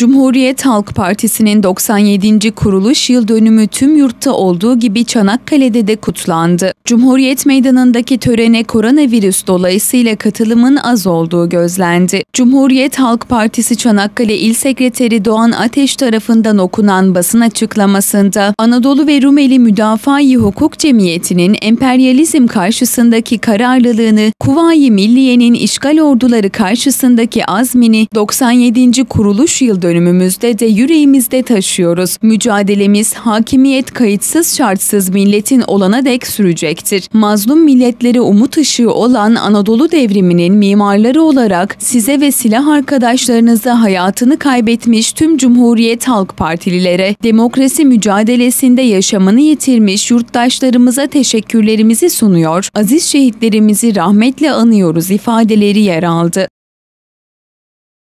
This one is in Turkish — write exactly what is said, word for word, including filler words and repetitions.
Cumhuriyet Halk Partisi'nin doksan yedinci kuruluş yıl dönümü tüm yurtta olduğu gibi Çanakkale'de de kutlandı. Cumhuriyet Meydanı'ndaki törene koronavirüs dolayısıyla katılımın az olduğu gözlendi. Cumhuriyet Halk Partisi Çanakkale İl Sekreteri Doğan Ateş tarafından okunan basın açıklamasında Anadolu ve Rumeli Müdafaa-i Hukuk Cemiyeti'nin emperyalizm karşısındaki kararlılığını, Kuvayi Milliye'nin işgal orduları karşısındaki azmini doksan yedinci kuruluş yıl dönümümüzde de yüreğimizde taşıyoruz. Mücadelemiz hakimiyet kayıtsız şartsız milletin olana dek sürecektir. Mazlum milletlere umut ışığı olan Anadolu devriminin mimarları olarak size ve silah arkadaşlarınıza hayatını kaybetmiş tüm Cumhuriyet Halk Partililere, demokrasi mücadelesinde yaşamını yitirmiş yurttaşlarımıza teşekkürlerimizi sunuyor, aziz şehitlerimizi rahmetle anıyoruz ifadeleri yer aldı.